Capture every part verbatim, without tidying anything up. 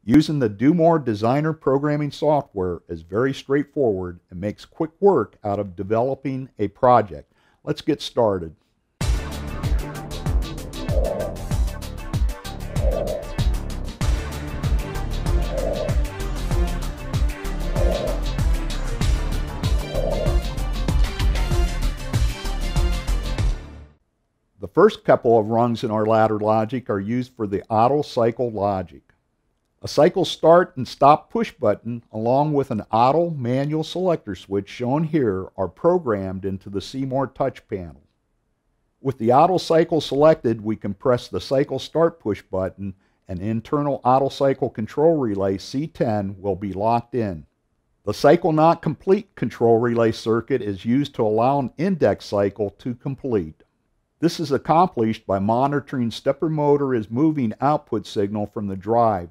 Using the Do-more Designer programming software is very straightforward and makes quick work out of developing a project. Let's get started. The first couple of rungs in our ladder logic are used for the AutoCycle Logic. A cycle start and stop push button along with an auto manual selector switch shown here are programmed into the C-more touch panel. With the auto cycle selected, we can press the cycle start push button and internal AutoCycle control relay C ten will be locked in. The cycle not complete control relay circuit is used to allow an index cycle to complete. This is accomplished by monitoring stepper motor is moving output signal from the drive.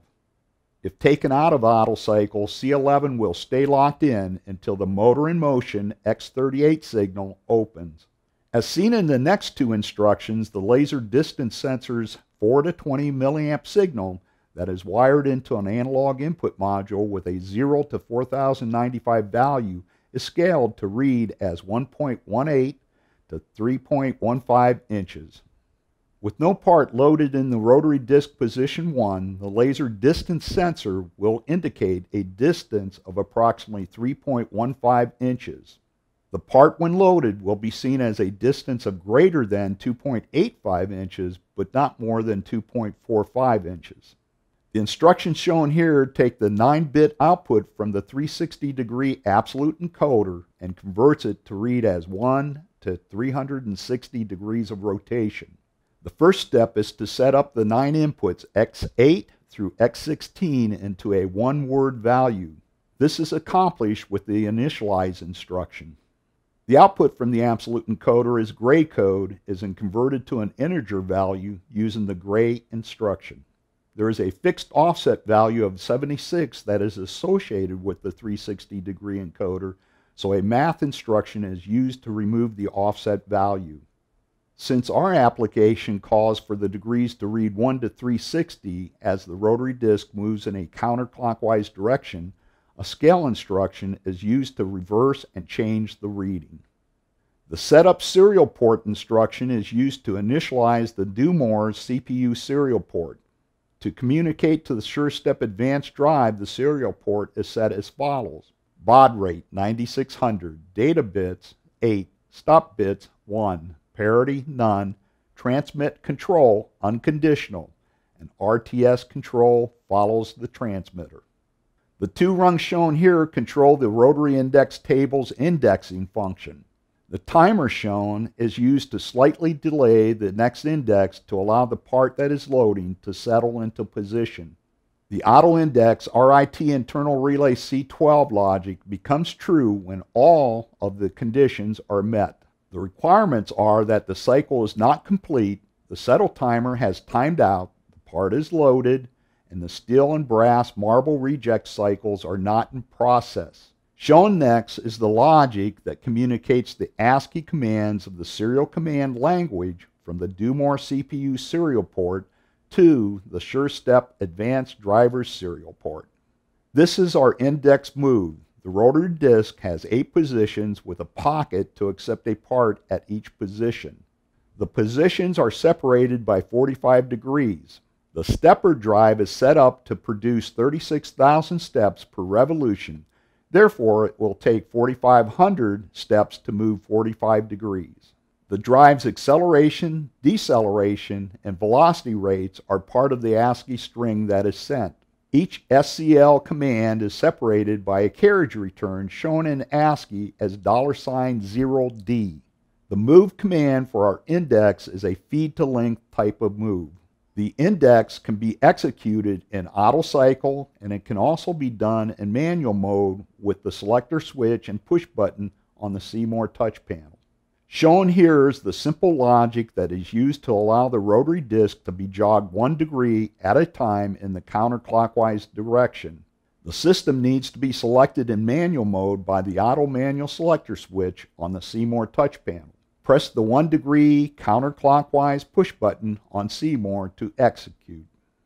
If taken out of AutoCycle, C eleven will stay locked in until the motor in motion X thirty-eight signal opens. As seen in the next two instructions, the laser distance sensor's four to twenty milliamp signal that is wired into an analog input module with a zero to four thousand ninety-five value is scaled to read as one point one eight to three point one five inches. With no part loaded in the rotary disc position one, the laser distance sensor will indicate a distance of approximately three point one five inches. The part when loaded will be seen as a distance of greater than two point eight five inches, but not more than two point four five inches. The instructions shown here take the nine bit output from the three hundred sixty degree absolute encoder and converts it to read as one to three hundred sixty degrees of rotation. The first step is to set up the nine inputs X eight through X sixteen into a one-word value. This is accomplished with the initialize instruction. The output from the absolute encoder is gray code is and converted to an integer value using the gray instruction. There is a fixed offset value of seventy-six that is associated with the three hundred sixty degree encoder, so a math instruction is used to remove the offset value. Since our application calls for the degrees to read one to three hundred sixty as the rotary disc moves in a counterclockwise direction, a scale instruction is used to reverse and change the reading. The setup serial port instruction is used to initialize the Do-more C P U serial port. To communicate to the SureStep Advanced drive, the serial port is set as follows: baud rate ninety-six hundred, data bits eight, stop bits one. Parity, none, transmit control, unconditional, and R T S control follows the transmitter. The two rungs shown here control the Rotary Index Table's indexing function. The timer shown is used to slightly delay the next index to allow the part that is loading to settle into position. The auto index R I T internal relay C twelve logic becomes true when all of the conditions are met. The requirements are that the cycle is not complete, the settle timer has timed out, the part is loaded, and the steel and brass marble reject cycles are not in process. Shown next is the logic that communicates the ASCII commands of the serial command language from the Do-more C P U serial port to the SureStep Advanced driver's serial port. This is our index move. The rotary disc has eight positions with a pocket to accept a part at each position. The positions are separated by forty-five degrees. The stepper drive is set up to produce thirty-six thousand steps per revolution. Therefore, it will take forty-five hundred steps to move forty-five degrees. The drive's acceleration, deceleration, and velocity rates are part of the ASCII string that is sent. Each S C L command is separated by a carriage return shown in ASCII as dollar sign zero D. The move command for our index is a feed-to-length type of move. The index can be executed in AutoCycle, and it can also be done in manual mode with the selector switch and push button on the C-more touch panel. Shown here is the simple logic that is used to allow the rotary disc to be jogged one degree at a time in the counterclockwise direction. The system needs to be selected in manual mode by the auto manual selector switch on the C-more touch panel. Press the one degree counterclockwise push button on C-more to execute. The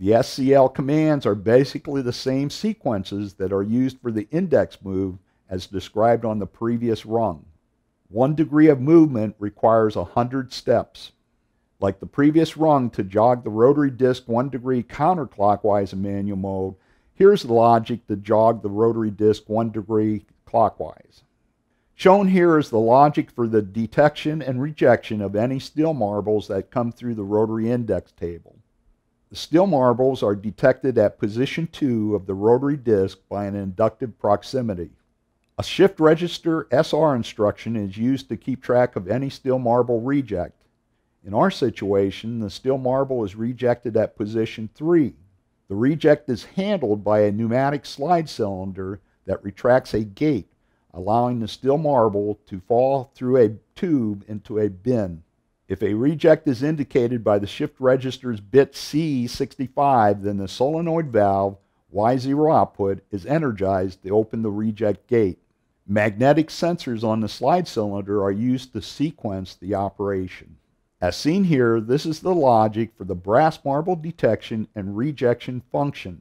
The S C L commands are basically the same sequences that are used for the index move as described on the previous rung. One degree of movement requires one hundred steps. Like the previous rung, to jog the rotary disc one degree counterclockwise in manual mode, here's the logic to jog the rotary disc one degree clockwise. Shown here is the logic for the detection and rejection of any steel marbles that come through the rotary index table. The steel marbles are detected at position two of the rotary disc by an inductive proximity. A shift register S R instruction is used to keep track of any steel marble reject. In our situation, the steel marble is rejected at position three. The reject is handled by a pneumatic slide cylinder that retracts a gate, allowing the steel marble to fall through a tube into a bin. If a reject is indicated by the shift register's bit C sixty-five, then the solenoid valve Y zero output is energized to open the reject gate. Magnetic sensors on the slide cylinder are used to sequence the operation. As seen here, this is the logic for the brass marble detection and rejection function.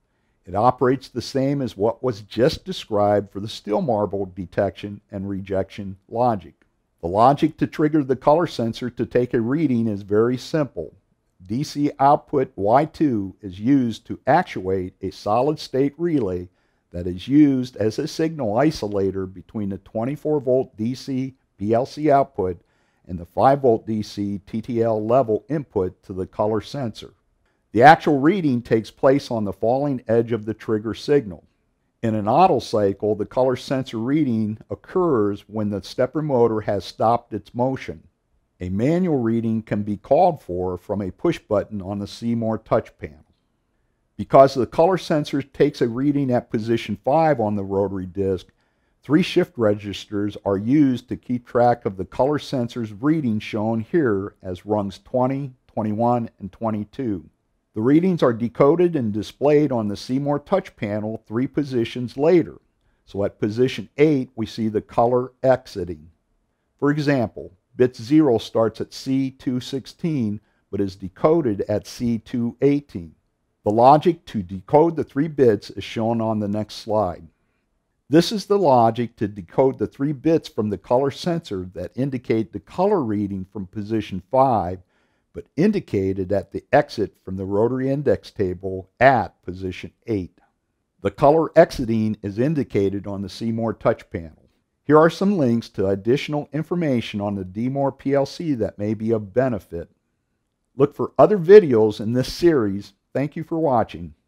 It operates the same as what was just described for the steel marble detection and rejection logic. The logic to trigger the color sensor to take a reading is very simple. D C output Y two is used to actuate a solid-state relay that is used as a signal isolator between the twenty-four volt D C P L C output and the five volt D C T T L level input to the color sensor. The actual reading takes place on the falling edge of the trigger signal. In an AutoCycle, the color sensor reading occurs when the stepper motor has stopped its motion. A manual reading can be called for from a push button on the Do-more touch panel. Because the color sensor takes a reading at position five on the rotary disc, three shift registers are used to keep track of the color sensor's reading, shown here as rungs twenty, twenty-one, and twenty-two. The readings are decoded and displayed on the Do-more touch panel three positions later. So at position eight, we see the color exiting. For example, bit zero starts at C two sixteen, but is decoded at C two eighteen. The logic to decode the three bits is shown on the next slide. This is the logic to decode the three bits from the color sensor that indicate the color reading from position five, but indicated at the exit from the rotary index table at position eight. The color exiting is indicated on the Do-more touch panel. Here are some links to additional information on the Do-more P L C that may be of benefit. Look for other videos in this series. Thank you for watching.